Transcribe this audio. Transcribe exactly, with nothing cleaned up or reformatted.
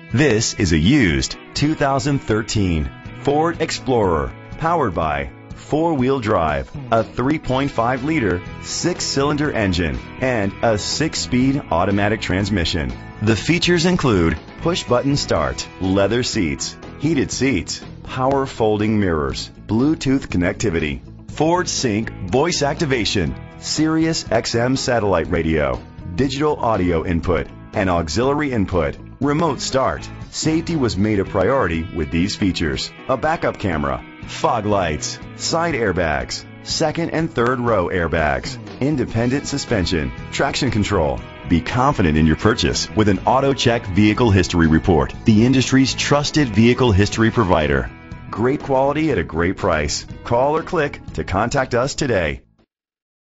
This is a used two thousand thirteen Ford Explorer, powered by four-wheel drive, a three point five liter six-cylinder engine, and a six-speed automatic transmission. The features include push-button start, leather seats, heated seats, power folding mirrors, Bluetooth connectivity, Ford Sync voice activation, Sirius X M satellite radio, digital audio input, and auxiliary input, remote start. Safety was made a priority with these features: a backup camera, fog lights, side airbags, second and third row airbags, independent suspension, traction control. Be confident in your purchase with an AutoCheck Vehicle History Report, the industry's trusted vehicle history provider. Great quality at a great price. Call or click to contact us today.